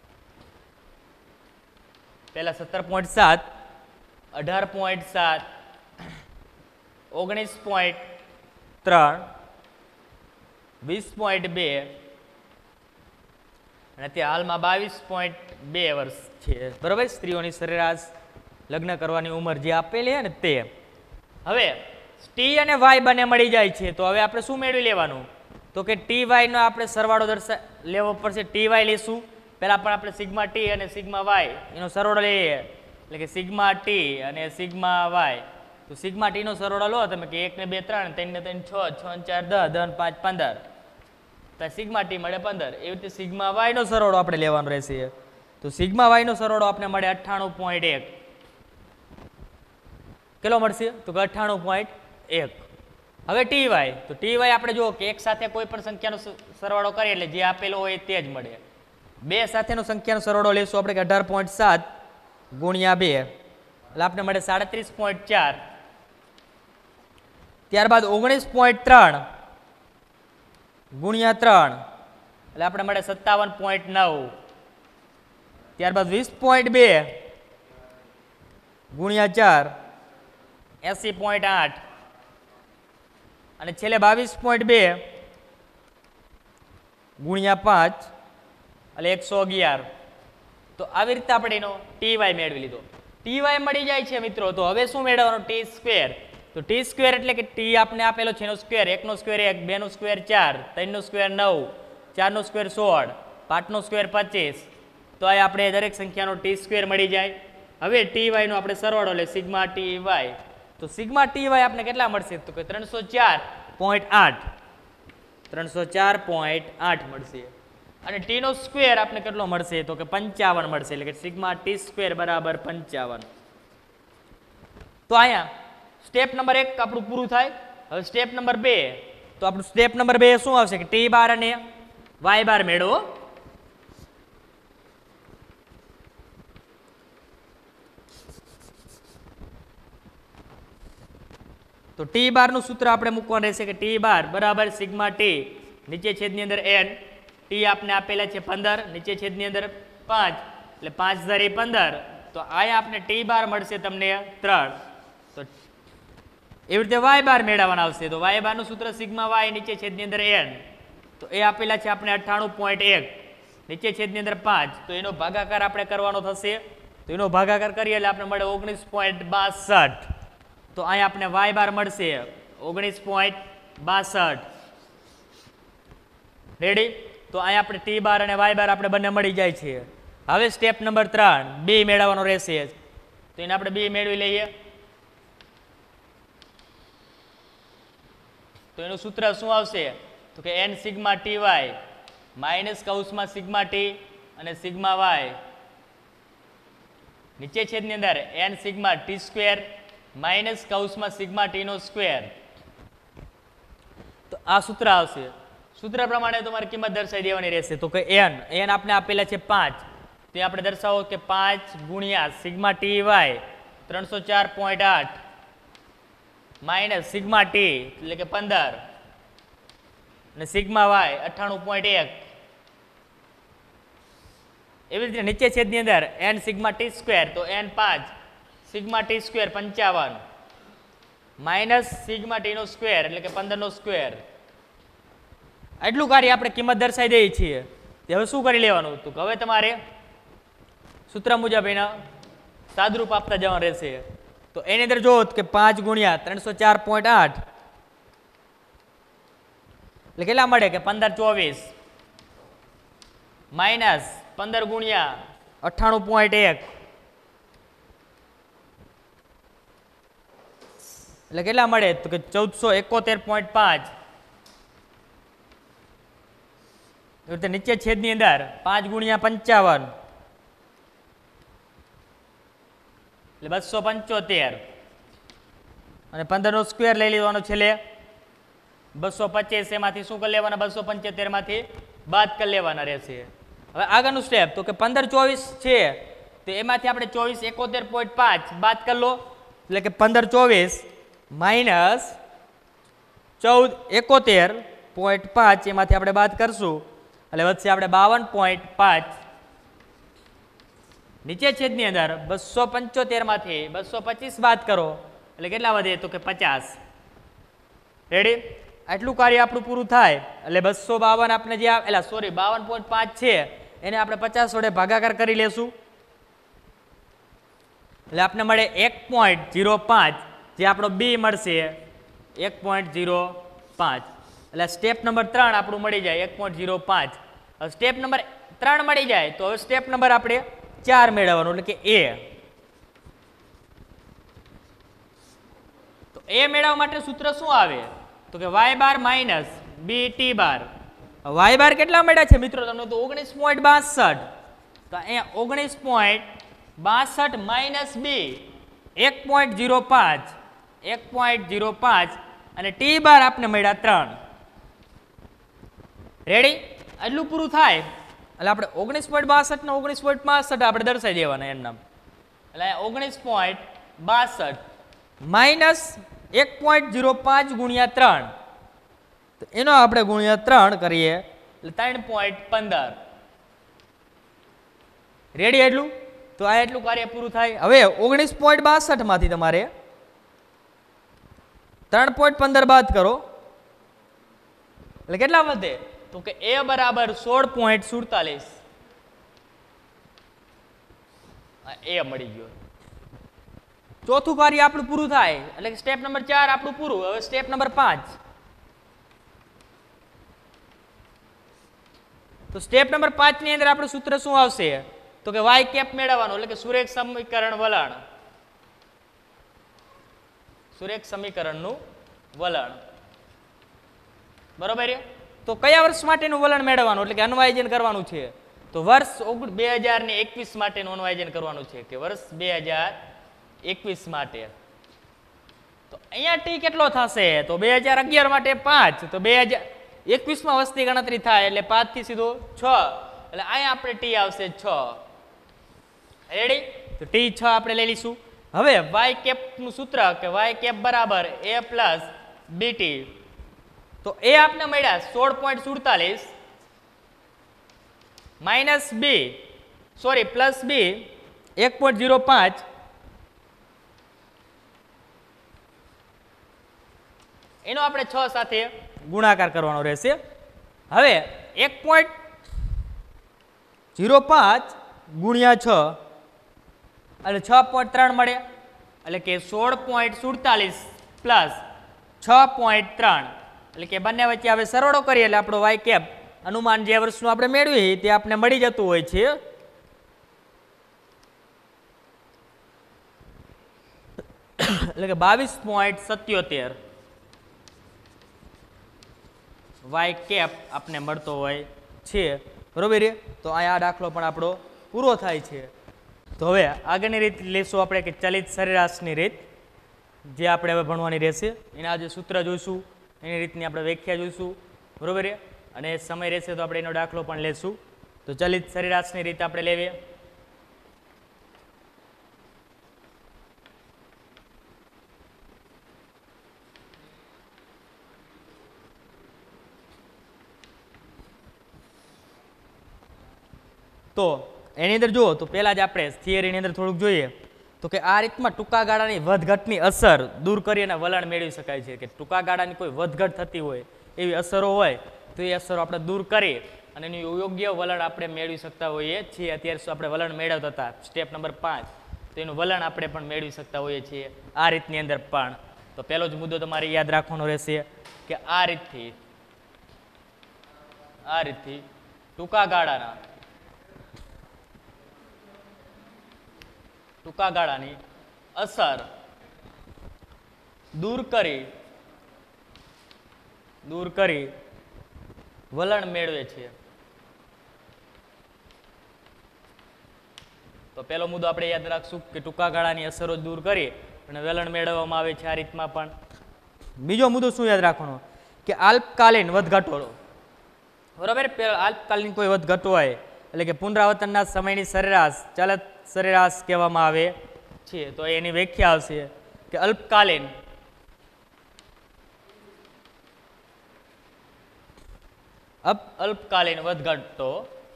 પહેલા સત્તર પોઈન્ટ સાત, અઢાર પોઈન્ટ સાત, ઓગણીસ પોઈન્ટ ત્રણ, વીસ પોઈન્ટ બે અને ત્યાં હાલમાં બાવીસ પોઈન્ટ બે વર્ષ છે, બરાબર. સ્ત્રીઓની સરેરાશ લગ્ન કરવાની ઉંમર જે આપેલી છે ને તે. હવે ટી અને વાય બંને મળી જાય છે તો હવે આપણે શું મેળવી લેવાનું? તો કે ટી વાયનો આપણે સરવાળો દર્શા લેવો પડશે. ટી વાય લઈશું. પહેલાં પણ આપણે સિગ્મા ટી અને સિગ્મા વાય એનો સરવાળો લઈએ. એટલે કે સિગ્મા ટી અને સિગ્મા વાય. તો સિગ્મા ટીનો સરવાળો લો તમે કે એક ને બે ત્રણ, ત્રણ ને ત્રણ છ, છ ને ચાર દસ, દસ ને પાંચ પંદર. તો સિગ્મા ટી મળે પંદર. એવી રીતે સિગ્મા વાયનો સરવાળો આપણે લેવાનો રહેશે. તો સિગ્મા વાયનો સરવાળો આપણે મળે અઠ્ઠાણું પોઈન્ટ એક. કેટલો મળશે? તો કે અઠ્ઠાણું પોઈન્ટ એક. હવે ટી વાય તો ટી વાય આપણે જુઓ કે એક સાથે કોઈ પણ સંખ્યાનો સરવાળો કરીએ એટલે જે આપેલો હોય તે જ મળે. બે સાથેનો સંખ્યાનો સરવાળો લેશું આપણે કે અઢાર પોઈન્ટ સાત ગુણ્યા બે એટલે આપણે મળે સાડત્રીસ પોઈન્ટ ચાર ત્યારબાદ ઓગણીસ પોઈન્ટ ત્રણ ગુણ્યા ત્રણ એટલે આપણે મળે સત્તાવન પોઈન્ટ નવ. ત્યારબાદ વીસ પોઈન્ટ બે ગુણ્યા ચાર એસી પોઈન્ટ આઠ અને છેલ્લે બાવીસ પોઈન્ટ બે ગુણ્યા પાંચ એટલે એકસો અગિયાર. તો આવી રીતે આપણે એનો ટી વાય મેળવી લીધો. ટી વાય મળી જાય છે મિત્રો. તો હવે શું મેળવવાનું? T square. તો ટી સ્ક્વેર એટલે કે ટી આપણે આપેલો છે એનો સ્ક્વેર. એકનો સ્ક્વેર એક, બેનો સ્ક્વેર ચાર, ત્રણનો સ્ક્વેર નવ, ચારનો સ્ક્વેર સોળ, પાંચનો સ્ક્વેર પચીસ. તો આ આપણે દરેક સંખ્યાનો ટી સ્ક્વેર મળી જાય. હવે ટી વાયનો આપણે સરવાળો એટલે સિગ્મા ટી વાય. તો સિગ્મા ટી વાય આપણે કેટલા મળશે? તો કે ત્રણસો ચાર પોઈન્ટ આઠ ત્રણસો ચાર પોઈન્ટ આઠ મળશે. અને ટીનો સ્ક્વેર આપણે કેટલો મળશે? તો કે પંચાવન મળશે. એટલે કે સિગ્મા ટી સ્ક્વેર બરાબર પંચાવન. તો અહીંયા સ્ટેપ નંબર એક આપણું પૂરું થાય. હવે સ્ટેપ નંબર બે. તો આપણું સ્ટેપ નંબર બે શું આવશે? કે ટી બાર અને વાય બાર મેળવો. તો ટી બાર નું સૂત્ર આપણે મૂકવાનું રહેશે કે ટી બાર બરાબર સિગ્મા ટી નીચે છેદની અંદર એન. ટી આપણે આપેલા છે પંદર, નીચે છેદની અંદર પાંચ એટલે પાંચ ધરી પંદર. તો અહીંયા આપણે ટી બાર મળશે તમને ત્રણ. તો એવી રીતે વાય બાર મેળવવાના આવશે. તો વાય બાર નું સૂત્ર સિગ્મા વાય નીચે છેદની અંદર એન. તો એ આપેલા છે આપણે અઠ્ઠાણું પોઈન્ટ એક નીચે છેદની અંદર પાંચ. તો એનો ભાગાકાર આપણે કરવાનો થશે. તો એનો ભાગાકાર કરીએ એટલે આપણે મળે ઓગણીસ પોઈન્ટ બાસઠ. તો અહીંયા આપણે વાય બાર મળશે ઓગણીસ પોઈન્ટ બાસઠ. રેડી? તો અહીંયા આપણે ટી બાર અને વાય બાર આપણે બંને મળી જાય છે. હવે સ્ટેપ નંબર ત્રણ બી મેળવવાનો રહેશે. તો એને આપણે બી મેળવી લઈએ. તો એનું સૂત્ર શું આવશે? તો કે N sigma T Y minus કૌંસમાં સિગ્મા ટી અને સિગ્મા વાય નીચે છેદની અંદર N sigma T square minus કૌંસમાં સિગ્મા ટી નો સ્ક્વેર. તો આ સૂત્ર આવશે. સૂત્ર પ્રમાણે તમારી કિંમત દર્શાવી દેવાની રહેશે. તો કે એન એન આપણે આપેલા છે પાંચ. તો આપણે દર્શાવો કે પાંચ ગુણ્યા સિગ્મા ટી વાય ત્રણસો ચાર પોઈન્ટ આઠ માઇનસ સિગ્મા ટી એટલે કે પંદર અને સિગ્મા વાય અઠ્ઠાણું પોઈન્ટ એક. એવી રીતે નીચે છેદની અંદર એન સિગ્મા ટી સ્ક્વેર. તો એન પાંચ સિગ્મા ટી સ્ક્વેર પંચાવન માઇનસ સિગ્મા ટી નો સ્ક્વેર એટલે કે પંદર નો સ્ક્વેર. એટલું કાર્ય આપણે કિંમત દર્શાવી દઈએ છીએ. હવે શું કરી લેવાનું? તો હવે તમારે સૂત્ર મુજબ એના સાદરૂપ આપતા જવાનું રહેશે. તો એની અંદર જો કે પાંચ ગુણ્યા ત્રણસો ચાર પોઈન્ટ આઠ એટલે કેટલા મળે? કે પંદર ચોવીસ માઇનસ પંદર ગુણ્યા અઠ્ઠાણું પોઈન્ટ એક એટલે કેટલા મળે? તો કે ચૌદસો એકોતેર પોઈન્ટ પાંચ. નીચે છેદની અંદર પાંચ ગુણ્યા પંચાવન એટલે બસો પંચોતેર અને પંદર નો સ્ક્વેર લઈ લેવાનો. છેલ્લે બસો પચીસ એમાંથી શું કરી લેવાના? બસો પંચોતેર માંથી બાદ કરી લેવાના રહેશે. હવે આગળનું સ્ટેપ તો કે પંદર ચોવીસ છે તો એમાંથી આપણે ચોવીસ એકોતેર પોઈન્ટ પાંચ બાદ કરી લો. એટલે કે પંદર ચોવીસ માઇનસ ચૌદ એકોતેર પોઈન્ટ પાંચ એમાંથી આપણે બાદ કરશું એટલે વધશે આપણે બાવન પોઈન્ટ પાંચ. નીચે છેદની અંદર બસો પંચોતેર માંથી બસો પચીસ બાદ કરો એટલે કેટલા વધે? તો કે પચાસ. રેડી? આટલું કાર્ય આપણું પૂરું થાય એટલે બસો બાવન આપણે જે એટલે સોરી બાવન પોઈન્ટ પાંચ છે એને આપણે પચાસ વડે ભાગાકાર કરી લેશું એટલે આપણે મળે એક પોઈન્ટ ઝીરો પાંચ જે આપણો બી મળશે એક પોઈન્ટ ઝીરો પાંચ. એટલે સ્ટેપ નંબર ત્રણ આપણું મળી જાય એક પોઈન્ટ ઝીરો પાંચ. હવે સ્ટેપ નંબર ત્રણ મળી જાય તો હવે સ્ટેપ નંબર આપણે ચાર મેળવવાનો એટલે કે એ. તો એ મેળવવા માટે સૂત્ર શું આવે? તો કે Y bar minus B T bar. Y bar કેટલા મળ્યા છે મિત્રો તમને? તો ઓગણીસ પોઈન્ટ બાસઠ. તો અહીંયા ઓગણીસ પોઈન્ટ બાસઠ માઇનસ બી એક પોઈન્ટ ઝીરો પાંચ એક પોઈન્ટ ઝીરો પાંચ અને ટી બાર આપને મળ્યા ત્રણ. રેડી? એટલું પૂરું થાય એટલે આપણે ઓગણીસ પોઈન્ટ બાસઠ ને ઓગણીસ પોઈન્ટ બાસઠ આપણે દર્શાવી દેવાના એમ નામ. એટલે ઓગણીસ પોઈન્ટ બાસઠ માઇનસ એક પોઈન્ટ ઝીરો પાંચ ગુણ્યા ત્રણ, તો એનો આપણે ગુણ્યા ત્રણ કરીએ એટલે ત્રણ પોઈન્ટ પંદર. રેડી? એટલું તો આ એટલું કાર્ય પૂરું થાય. હવે ઓગણીસ પોઈન્ટ બાસઠ માંથી તમારે ત્રણ પોઈન્ટ પંદર બાદ કરો એટલે કેટલા વધે? તો કે એ બરાબર સોળ પોઈન્ટ સુડતાલીસ. એ મળી ગયો. ચોથું કાર્ય આપણું પૂરું થાય એટલે કે સ્ટેપ નંબર ચાર આપણું પૂરું. હવે સ્ટેપ નંબર પાંચ. તો સ્ટેપ નંબર પાંચ ની અંદર આપણું સૂત્ર શું આવશે? તો કે વાય કેપ મેળવવાનું એટલે કે સુરેખ સમીકરણ વલણ. સુરેખ સમીકરણનું વલણ. બરોબર? તો કયા વર્ષ માટેનું વલણ મેળવવાનું એટલે કે અન્વયજન કરવાનું છે? તો વર્ષ બે હજાર ને એકવીસ માટેનું અન્વયજન કરવાનું છે કે વર્ષ બે હજાર એકવીસ માટે. તો અહીંયા ટી કેટલો થશે? તો બે હજાર અગિયાર માટે પાંચ. તો બે હજાર એકવીસ માં વસ્તી ગણતરી થાય એટલે પાંચ થી સીધો છ એટલે અહીંયા આપણે ટી આવશે છ. રેડી? તો ટી છ આપણે લઈ લઈશું. હવે વાય કેપ નું સૂત્ર કે વાય કેપ બરાબર એ પ્લસ બીટી. તો એ આપણે મળ્યા સોળ પોઈન્ટ સુડતાલીસ minus B sorry plus B એક પોઈન્ટ ઝીરો પાંચ એનો આપણે છ સાથે ગુણાકાર કરવાનો રહેશે. હવે એક પોઈન્ટ ઝીરો પાંચ ગુણ્યા છ એટલે છ પોઈન્ટ ત્રણ મળે એટલે કે સોળ પોઈન્ટ સુડતાલીસ પ્લસ છ પોઈન્ટ ત્રણ એટલે કે બંને વચ્ચે હવે સરવાળો કરીએ એટલે આપણો વાય કેપ અનુમાન જે વર્ષનું આપણે મેળવીએ તે આપણે મળી જતું હોય છે. એટલે કે બાવીસ પોઈન્ટ સત્યોતેર વાય કેપ આપણે મળતો હોય છે. બરોબર? તો અહીંયા આ દાખલો પણ આપણો પૂરો થાય છે. તો હવે આગળની રીત લેશું આપણે કે ચલિત સરેરાશની રીત, જે આપણે હવે ભણવાની રહેશે. એના જે સૂત્ર જોઈશું, એની રીતની આપણે વ્યાખ્યા જોઈશું. બરોબર? અને સમય રહેશે તો આપણે એનો દાખલો પણ લેશું. તો ચલિત સરેરાશની રીત આપણે લેવીએ. તો એની અંદર જુઓ તો પહેલાં જ આપણે થિયરીની અંદર થોડુંક જોઈએ તો કે આ રીતમાં ટૂંકા ગાળાની વધઘટની અસર દૂર કરી અને વલણ મેળવી શકાય છે. કે ટૂંકા ગાળાની કોઈ વધઘટ થતી હોય એવી અસરો હોય તો એ અસરો આપણે દૂર કરી અને એનું યોગ્ય વલણ આપણે મેળવી શકતા હોઈએ છીએ. અત્યારે શું આપણે વલણ મેળવતા હતા સ્ટેપ નંબર પાંચ, તો એનું વલણ આપણે પણ મેળવી શકતા હોઈએ છીએ આ રીતની અંદર પણ. તો પહેલો જ મુદ્દો તમારે યાદ રાખવાનો રહેશે કે આ રીતથી આ રીતથી ટૂંકા ગાળાના ટૂંકા ગાળાની અસર દૂર કરી દૂર કરી વલણ મેળવે છે. તો પહેલો મુદ્દો આપણે યાદ રાખશું કે ટૂંકા ગાળાની અસરો દૂર કરી અને વલણ મેળવવામાં આવે છે આ રીતમાં પણ. બીજો મુદ્દો શું યાદ રાખવાનો કે અલ્પકાલીન વધઘટો. બરાબર? અલ્પકાલીન કોઈ વધઘટો હોય એટલે કે પુનરાવર્તનના સમયની સરેરાશ ચલિત સરેરાશ કહેવામાં આવે છે. તો એની વ્યાખ્યા આવશે કે અલ્પકાલીન અલ્પકાલીન વધઘટો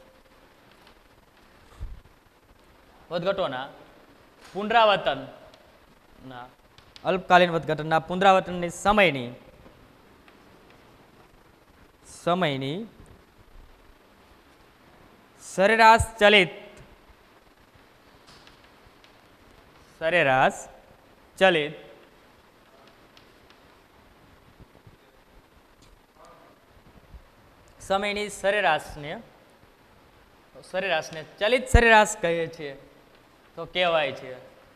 વધઘટોના પુનરાવર્તન ના અલ્પકાલીન વધઘટના પુનરાવર્તનની સમયની સમયની સરેરાશ ચલિત સરેરાશ ચલિત સમયની સરેરાશને સરેરાશને ચલિત સરેરાશ કહે છે તો કહેવાય છે.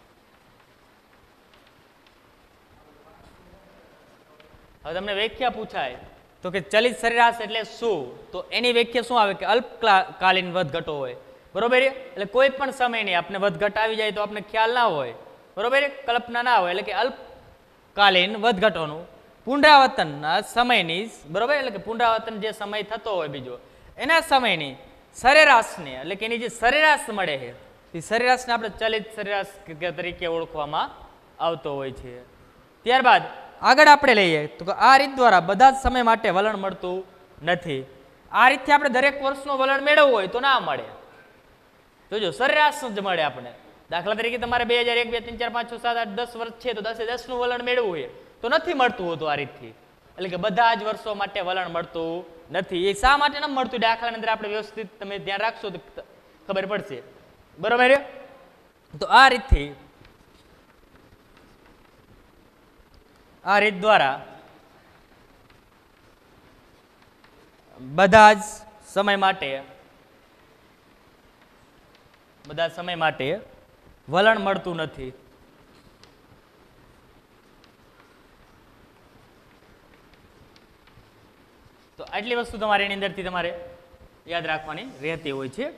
હવે તમને વ્યાખ્યા પૂછાય તો કે ચલિત સરેરાશ એટલે શું? તો એની વ્યાખ્યા શું આવે કે અલ્પકાલીન વધઘટો હોય. બરોબર? એટલે કોઈ પણ સમયની આપણે વધઘટ આવી જાય તો આપણે ખ્યાલ ના હોય. બરોબર? કલ્પના ના હોય. એટલે કે અલ્પકાલીન વધઘટોનું પુનરાવર્તનના સમયની બરોબર એટલે કે પુનરાવર્તન જે સમય થતો હોય બીજો એના સમયની સરેરાશને એટલે કે એની જે સરેરાશ મળે છે એ સરેરાશને આપણે ચલિત સરેરાશ તરીકે ઓળખવામાં આવતો હોય છે. ત્યારબાદ આગળ આપણે લઈએ તો કે આ રીત દ્વારા બધા જ સમય માટે વલણ મળતું નથી. આ રીતથી આપણે દરેક વર્ષનું વલણ મેળવવું હોય તો ના મળે. જોજો સરેરાશ જ મળે આપણે. દાખલા તરીકે તમારે બે હજાર એક બે ત્રણ ચાર પાંચ છ સાત આઠ દસ વર્ષ છે તો દસે દસ નું વલણ મેળવવું હોય તો નથી મળતું હોતું આ રીતથી. એટલે કે બધા જ વર્ષો માટે વલણ મળતું નથી. એ શા માટે ન મળતું દાખલાની અંદર આપણે વ્યવસ્થિત તમે ધ્યાન રાખશો તો ખબર પડશે. બરોબર. તો આ રીતથી આ રીત દ્વારા બધા જ સમય માટે બધા સમય માટે વલણ મળતું નથી. તો આટલી વસ્તુ તમારે એની અંદરથી તમારે યાદ રાખવાની રહેતી હોય છે.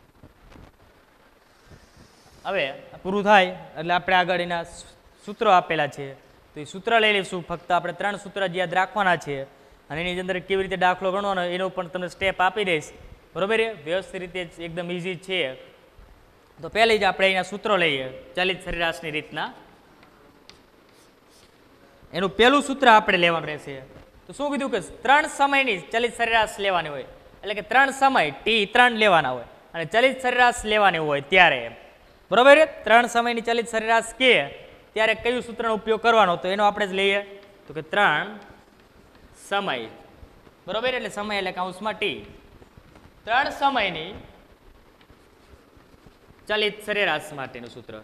હવે પૂરું થાય એટલે આપણે આગળ એના સૂત્રો આપેલા છે તો એ સૂત્ર લઈ લઈશું. ફક્ત આપણે ત્રણ સૂત્ર જ યાદ રાખવાના છે અને એની અંદર કેવી રીતે દાખલો ગણવાનો એનો પણ તમને સ્ટેપ આપી દઈશ. બરોબર છે. વ્યવસ્થિત રીતે એકદમ ઇઝી છે. તો પહેલી જ આપણે એના સૂત્રો લઈએ ચલિત સરેરાશની રીતના. એનું પહેલું સૂત્ર આપણે લેવાનું રહેશે. તો શું કીધું કે ત્રણ સમયની ચલિત સરેરાશ લેવાની હોય એટલે કે ત્રણ સમય ટી ત્રણ લેવાના હોય અને ચલિત સરેરાશ લેવાની હોય ત્યારે બરોબર. ત્રણ સમયની ચલિત સરેરાશ કે ત્યારે કયું સૂત્રનો ઉપયોગ કરવાનો તો એનો આપણે જ લઈએ તો કે ત્રણ સમય બરોબર. એટલે સમય એટલે કૌંસમાં ટી ત્રણ સમયની ચલિત સરેરાશ માટેનું સૂત્ર.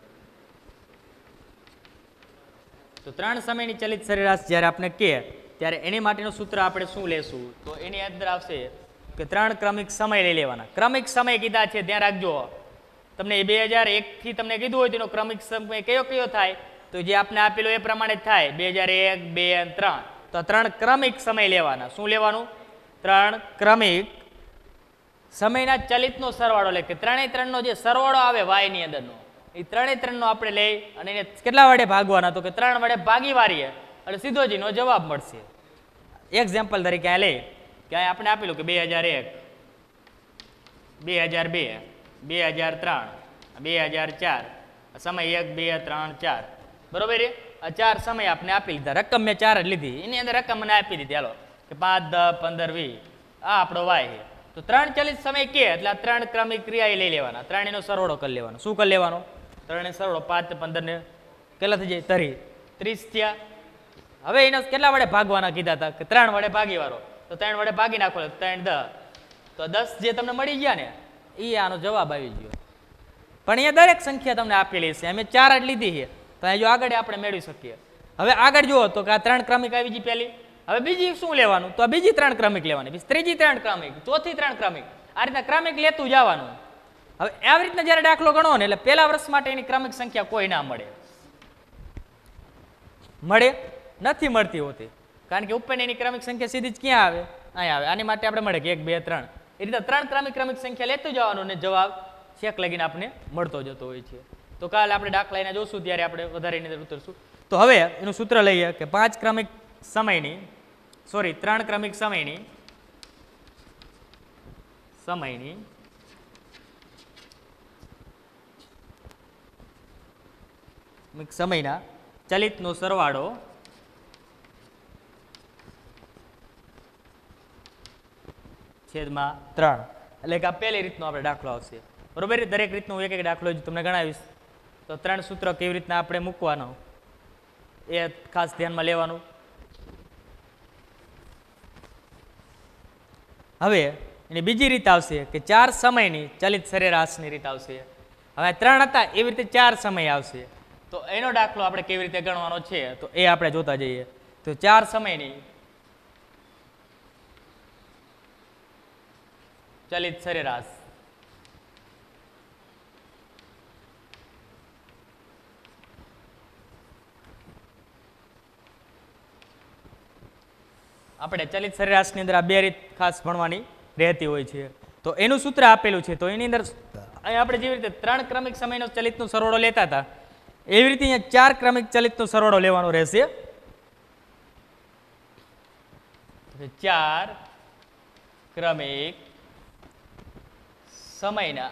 તો ત્રણ સમયની ચલિત સરેરાશ જ્યારે આપણે કે ત્યારે એની માટેનું સૂત્ર આપણે શું લેશું તો એની અંદર આવશે કે ત્રણ ક્રમિક સમય લઈ લેવાના. ક્રમિક સમય કીધા છે ધ્યાન રાખજો. તમને બે હજાર એક થી તમને કીધું હોય તેનો ક્રમિક સમય કયો કયો થાય તો જે આપણે આપેલો એ પ્રમાણે જ થાય. બે હજાર એક બે અને ત્રણ તો ત્રણ ક્રમિક સમય લેવાના. શું લેવાનું? ત્રણ ક્રમિક સમયના ચલિતનો સરવાળો એટલે કે ત્રણેય ત્રણનો જે સરવાળો આવે વાયની અંદરનો એ ત્રણેય ત્રણનો આપણે લઈ અને એને કેટલા વડે ભાગવાના તો કે ત્રણ વડે ભાગી વાળીએ એટલે સીધો જ એનો જવાબ મળશે. એક્ઝામ્પલ તરીકે આ લઈએ કે આપણે આપેલું કે બે હજાર એક બે હજાર બે બે હજાર ત્રણ બે હજાર ચાર સમય એક બે ત્રણ ચાર બરોબર. આ ચાર સમય આપણે આપી લીધા. રકમ મેં ચાર જ લીધી એની અંદર રકમ મને આપી દીધી. હાલો કે પાંચ દસ પંદર વીસ આ આપણો વાય છે. તો ત્રણ ચલિત સમય કે એટલે આ ત્રણ ક્રમિક ક્રિયા લઈ લેવાના. ત્રણ એનો સરવાળો કરી લેવાનો. શું કરી લેવાનો? ત્રણ સરવાળો પાંચ પંદર ને કેટલા થઈ જાય તરી ત્રીસ થયા. હવે એનો કેટલા વડે ભાગવાના કીધા હતા કે ત્રણ વડે ભાગી વાળો તો ત્રણ વડે ભાગી નાખો ત્રણ દસ તો દસ જે તમને મળી ગયા ને એ આનો જવાબ આવી ગયો. પણ અહીંયા દરેક સંખ્યા તમને આપેલી છે. અમે ચાર જ લીધી છે તો અહીં જો આગળ આપણે મેળવી શકીએ. હવે આગળ જુઓ તો કે આ ત્રણ ક્રમિક આવી ગઈ પહેલી. હવે બીજી શું લેવાનું તો આ બીજી ત્રણ ક્રમિક લેવાની ત્રીજી ત્રણ ક્રમિક ચોથી ત્રણ ક્રમિક આ રીતના ક્રમિક લેતું જવાનું. હવે આવી રીતના જ્યારે દાખલો ગણો ને એટલે પહેલા વર્ષ માટે એની ક્રમિક સંખ્યા કોઈ ના મળે મળે નથી મળતી હોતી કારણ કે ઉપર એની ક્રમિક સંખ્યા સીધી જ ક્યાં આવે અહીંયા આવે. આની માટે આપણે મળે કે એક બે ત્રણ એ રીતે ત્રણ ક્રમિક ક્રમિક સંખ્યા લેતું જવાનું ને જવાબ છેક લગીને આપણે મળતો જતો હોય છે. તો કાલે આપણે દાખલા એને જોશું ત્યારે આપણે વધારે એની અંદર ઉતરશું. તો હવે એનું સૂત્ર લઈએ કે પાંચ ક્રમિક સમયની સોરી ત્રણ ક્રમિક સમયની સમયની સમયના ચલિતનો સરવાળો છેદમાં ત્રણ એટલે કે આ પહેલી રીતનો આપણે દાખલો આવશે બરોબર. દરેક રીતનો એક એક દાખલો તમને ગણાવીશ તો ત્રણ સૂત્ર કેવી રીતના આપણે મૂકવાનો એ ખાસ ધ્યાનમાં લેવાનું. હવે એની બીજી રીત આવશે કે ચાર સમયની ચલિત સરેરાશની રીત આવશે. હવે ત્રણ હતા એવી રીતે ચાર સમય આવશે તો એનો દાખલો આપણે કેવી રીતે ગણવાનો છે તો એ આપણે જોતા જઈએ. તો ચાર સમયની ચલિત સરેરાશ આપણે ચલિત સરેરાશની અંદર આ બે રીત ખાસ ભણવાની રહેતી હોય છે. તો એનું સૂત્ર આપેલું છે તો એની અંદર અહીં આપણે જેવી રીતે ત્રણ ક્રમિક સમયનો ચલિતનો સરવાળો લેતા હતા એવી રીતે અહીંયા ચાર ક્રમિક ચલિતનો સરવાળો લેવાનો રહેશે. ચાર ક્રમિક સમયના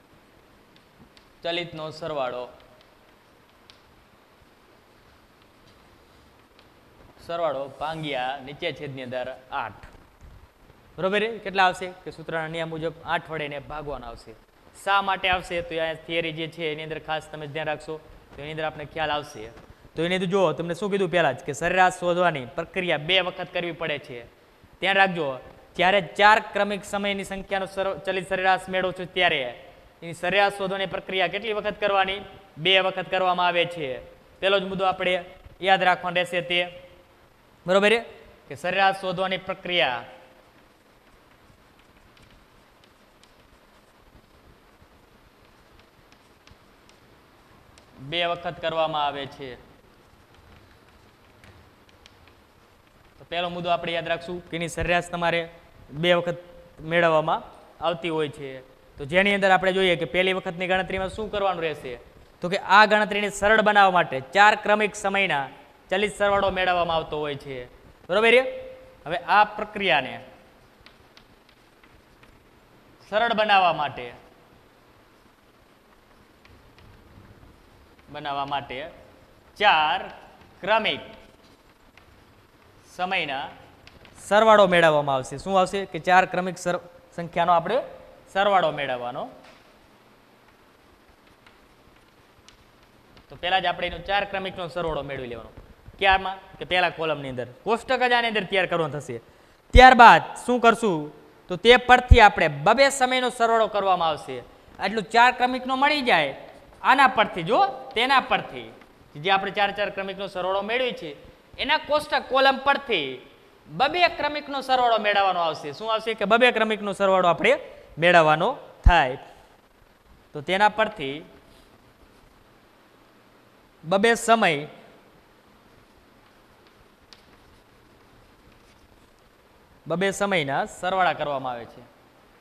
ચલિતનો સરવાળો સરવાળો ભાંગ્યા નીચે છેદની અંદર આઠ. બરોબર, કેટલા આવશે કે સૂત્રના નિયમ મુજબ આઠ વડે એને ભાગવાનો આવશે. શા માટે આવશે તો આ થિયરી જે છે એની અંદર ખાસ તમે ધ્યાન રાખશો તો એની અંદર આપણે ખ્યાલ આવશે. તો એની અંદર જો તમને શું કીધું પહેલા જ કે સરેરાશ શોધવાની પ્રક્રિયા બે વખત કરવી પડે છે. ધ્યાન રાખજો, જ્યારે ચાર ક્રમિક સમયની સંખ્યાનો ચલિત સરેરાશ મેળવો છો ત્યારે એની સરેરાશ શોધવાની પ્રક્રિયા કેટલી વખત કરવાની? બે વખત કરવામાં આવે છે. પેલો જ મુદ્દો આપણે યાદ રાખવાનો રહેશે તે બરોબર કે સરેરાશ શોધવાની પ્રક્રિયા બે વખત કરવામાં આવે છે. તો પહેલો મુદ્દો આપણે યાદ રાખશું કે એની સરેરાશ તમારે બે વખત મેળવવામાં આવતી હોય છે. તો જેની અંદર આપણે જોઈએ કે પહેલી વખતની ગણતરીમાં શું કરવાનું રહેશે તો કે આ ગણતરીને સરળ બનાવવા માટે ચાર ક્રમિક સમયના ચલિત સરવાળો મેળવવામાં આવતો હોય છે. બરોબર, હવે આ પ્રક્રિયાને સરળ બનાવવા માટે બનાવવા માટે ચાર ક્રમિક સમયના સરવાળો મેળવવામાં આવશે. શું આવશે કે ચાર ક્રમિક સંખ્યાનો આપણે સરવાળો મેળવવાનો. તો પહેલા જ આપણે એનો ચાર ક્રમિકનો સરવાળો મેળવી લેવાનો. ક્યારમાં કે પહેલા કોલમની અંદર કોષ્ટક જ આની અંદર તૈયાર કરવાનો થશે. ત્યારબાદ શું કરશું તો તે પરથી આપણે બબે સમયનો સરવાળો કરવામાં આવશે. આટલું ચાર ક્રમિકનો મળી જાય આના પરથી જો તેના પરથી જે આપણે ચાર ચાર ક્રમિકનો સરવાળો મેળવી છે એના કોષ્ટક કોલમ પરથી બબે ક્રમિકનો સરવાળો મેળવવાનો આવશે. શું આવશે કે બબે ક્રમિકનો સરવાળો આપણે મેળવવાનો થાય. તો તેના પરથી બબે સમય બબે સમયના સરવાળા કરવામાં આવે છે.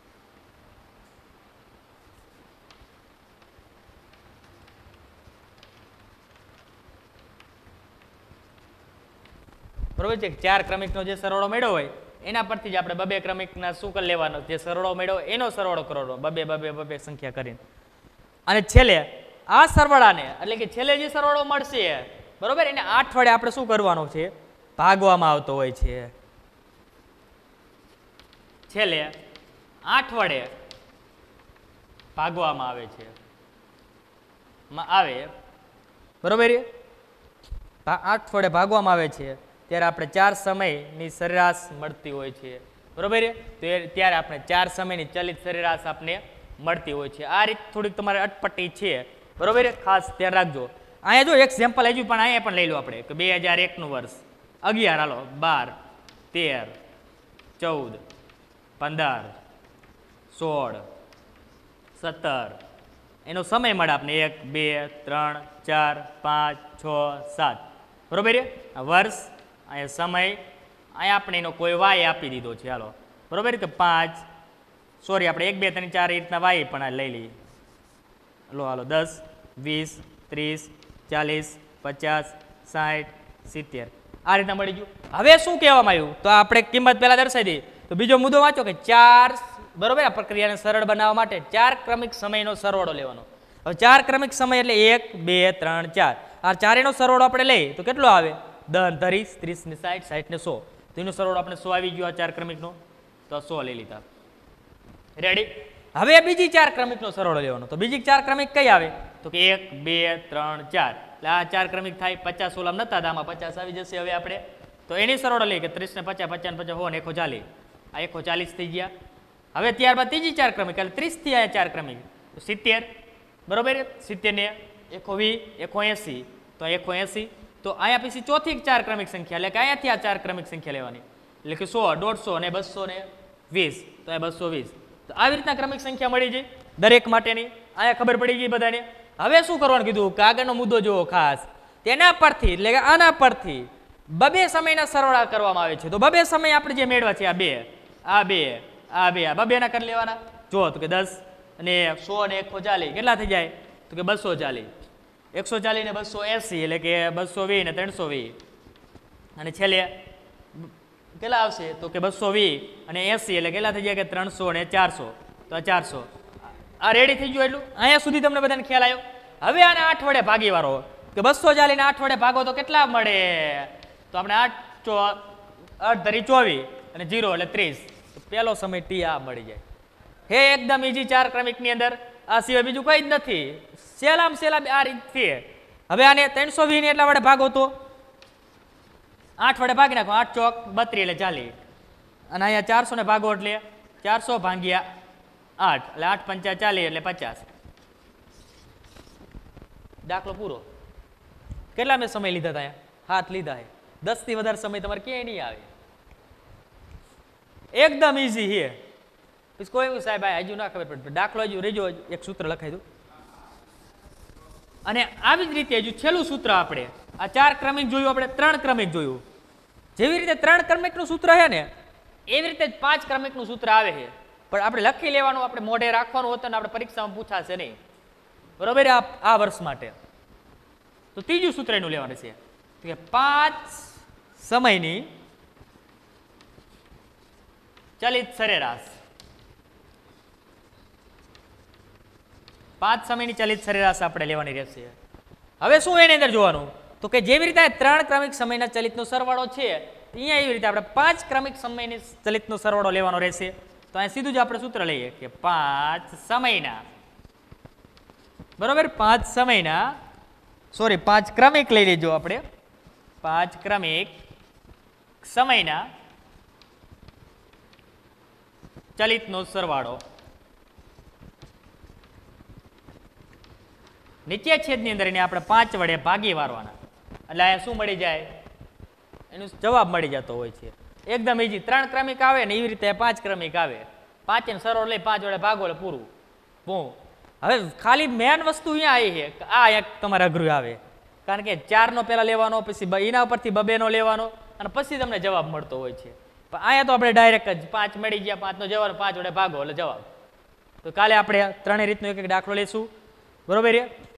બરોબર છે, ચાર ક્રમિકનો જે સરવાળો મેળવ્યો હોય એના પરથી જ આપણે બબે ક્રમિકના શું કરી લેવાનો, જે સરવાળો મેળવ્યો એનો સરવાળો કરવાનો બબે બબે બબે સંખ્યા કરીને. અને છેલ્લે આ સરવાળાને એટલે કે છેલ્લે જે સરવાળો મળશે બરોબર એને આઠ વડે આપણે શું કરવાનો છે ભાગવામાં આવતો હોય છે. છેલ્લે આઠ વડે ભાગવામાં આવે છે આવે બરોબર, આઠ વડે ભાગવામાં આવે છે ત્યારે આપણે ચાર સમયની સરેરાશ મળતી હોય છે. બરોબર, તો ત્યારે આપણે ચાર સમયની ચલિત સરેરાશ આપણે મળતી હોય છે. આ રીત થોડીક તમારે અટપટી છે બરોબર, ખાસ ધ્યાન રાખજો. અહીંયા જો એક્ઝામ્પલ હજુ પણ અહીંયા પણ લઈ લો આપણે કે બે હજાર એકનું વર્ષ અગિયાર હાલો બાર તેર ચૌદ પંદર સોળ સત્તર એનો સમય મળે આપણે એક બે ત્રણ ચાર પાંચ છ સાત બરોબર. વર્ષ અહીંયા સમય અહીંયા આપણે એનો કોઈ વાય આપી દીધો છે હાલો બરોબર, કે પાંચ સોરી આપણે એક બે ત્રણ ચાર એ રીતના વાય પણ લઈ લઈએ. હલો હાલો દસ વીસ ત્રીસ ચાલીસ પચાસ સાઠ સિત્તેર આ રીતના મળી ગયું. હવે શું કહેવામાં આવ્યું તો આપણે કિંમત પહેલા દર્શાવી દઈએ. તો બીજો મુદ્દો વાંચો કે ચાર બરોબર આ પ્રક્રિયાને સરળ બનાવવા માટે ચાર ક્રમિક સમયનો સરવાળો લેવાનો. હવે ચાર ક્રમિક સમય એટલે એક બે ત્રણ ચાર આ ચારેયનો સરવાળો આપણે લઈએ તો કેટલો આવે દસ ત્રીસ ત્રીસ ને સાઠ સાઠ ને સો. તો એનો સરવાળો આપણે સો આવી ગયો આ ચાર ક્રમિકનો તો સો લઈ લીધા. રેડી, હવે બીજી ચાર ક્રમિકનો સરવાળો લેવાનો. તો બીજી ચાર ક્રમિક કઈ આવે તો કે એક બે ત્રણ ચાર એટલે આ ચાર ક્રમિક થાય પચાસ સોલામ નતા આમાં પચાસ આવી જશે. હવે આપણે તો એની સરવાળો લઈએ કે ત્રીસ ને પચાસ પચાસ પચાસ હો ને એકો ચાલીસ આ એકો ચાલીસ થઈ ગયા. હવે ત્યારબાદ ત્રીજી ચાર ક્રમિક એટલે ત્રીસ થી આ ચાર ક્રમિક તો સિત્તેર બરોબર, સિત્તેર ને એકો વી એકો એસી તો એકો એસી. તો અહીંયા પછી ચોથી ચાર ક્રમિક સંખ્યા એટલે કે અહીંયાથી આ ચાર ક્રમિક સંખ્યા લેવાની એટલે કે સો દોઢસો ને બસો ને વીસ તો આ બસો વીસ. તો આવી રીતના ક્રમિક સંખ્યા મળી જાય દરેક માટેની. અહીંયા ખબર પડી ગઈ બધાને. હવે શું કરવાનું કીધું કે આગળનો મુદ્દો જુઓ ખાસ તેના પરથી એટલે કે આના પરથી બબે સમયના સરવાળા કરવામાં આવે છે. તો બબે સમય આપણે જે મેળવા છે આ બે આ બે આ બે આ બબેના કરી લેવાના. જો તો કે દસ અને સો ને એકસો ચાલીસ કેટલા થઈ જાય તો કે બસો ચાલીસ એકસો ચાલીસ ને બસો એસી એટલે કે બસો વીસ ને ત્રણસો વીસ અને છેલ્લે કેટલા આવશે તો કે બસો વીસ અને એસી એટલે કેટલા થઈ જાય કે ત્રણસો ને ચારસો તો આ ચારસો. આ રેડી થઈ ગયું એટલું અહીંયા સુધી તમને બધાને ખ્યાલ આવ્યો. હવે આને આઠ વડે ભાગી વાળો કે બસો ચાલીસ ને આઠ વડે ભાગો તો કેટલા મળે તો આપણે આઠ ચો અઢ ધરી ચોવીસ અને જીરો એટલે ત્રીસ. પહેલો સમય ટી આ મળી જાય. હે એકદમ ઈજી ચાર ક્રમિકની અંદર આ સિવાય બીજું કંઈ જ નથી. સહેલામ સહેલા આ રીતથી. હવે આને ત્રણસો વીસ એટલા વડે ભાગો તો આઠ વડે ભાગી નાખો. આઠ ચોક બત્રીસ એટલે ચાલીસ અને અહીંયા ચારસો ને ભાગો એટલે ચારસો ભાગ્યા આઠ એટલે આઠ પંચા ચાલીસ એટલે પચાસ. દાખલો પૂરો. કેટલા મેં સમય લીધા હતા? હાથ લીધા છે. દસ થી વધારે સમય તમારે ક્યાંય નહીં આવે. એકદમ ઈઝી છે. પછી કોઈ સાહેબ હજુ ના ખબર પડે દાખલો હજુ રેજો એક સૂત્ર લખાઈ દઉં. અને આવી જ રીતે હજુ છેલ્લું સૂત્ર આપણે આ ચાર ક્રમિક જોયું, આપણે ત્રણ ક્રમિક જોયું. જેવી રીતે ત્રણ ક્રમિકનું સૂત્ર છે ને એવી રીતે જ પાંચ ક્રમિકનું સૂત્ર આવે છે. પણ આપણે લખી લેવાનું, આપણે મોઢે રાખવાનું હોતું ને આપણે પરીક્ષામાં પૂછાશે નહીં. બરોબર? આ આ વર્ષ માટે તો ત્રીજું સૂત્ર એનું લેવાનું છે કે પાંચ સમયની ચલિત સરેરાશ. પાંચ સમયની ચલિત સરેરાશ આપણે લેવાની રહેશે. હવે શું એની અંદર જોવાનું તો કે જેવી રીતે ત્રણ ક્રમિક સમયના ચલિતનો સરવાળો છે અહીંયા એવી રીતે આપણે પાંચ ક્રમિક સમયની ચલિતનો સરવાળો લેવાનો રહેશે. તો અહીં સીધું જ આપણે સૂત્ર લઈએ કે પાંચ સમયના, બરોબર, પાંચ સમયના સોરી પાંચ ક્રમિક લઈ લેજો આપણે. પાંચ ક્રમિક સમયના ચલિતનો સરવાળો નીચે છેદની અંદર એને આપણે પાંચ વડે ભાગી વારવાના એટલે અહીંયા શું મળી જાય? એનો જવાબ મળી જતો હોય છે. એકદમ ઈજી. ત્રણ ક્રમિક આવે ને એવી રીતે પાંચ ક્રમિક આવે. પાંચ ને સરળ લઈ પાંચ વડે ભાગો એટલે પૂરું. બહુ હવે ખાલી મેન વસ્તુ અહીંયા આવી છે. આ એક તમારે અઘરું આવે કારણ કે ચારનો પહેલા લેવાનો, પછી એના ઉપરથી બબેનો લેવાનો અને પછી તમને જવાબ મળતો હોય છે. પણ અહીંયા તો આપણે ડાયરેક્ટ જ પાંચ મળી ગયા, પાંચનો જવાબ, પાંચ વડે ભાગો એટલે જવાબ. તો કાલે આપણે ત્રણેય રીતનો એક એક દાખલો લઈશું. બરોબર છે?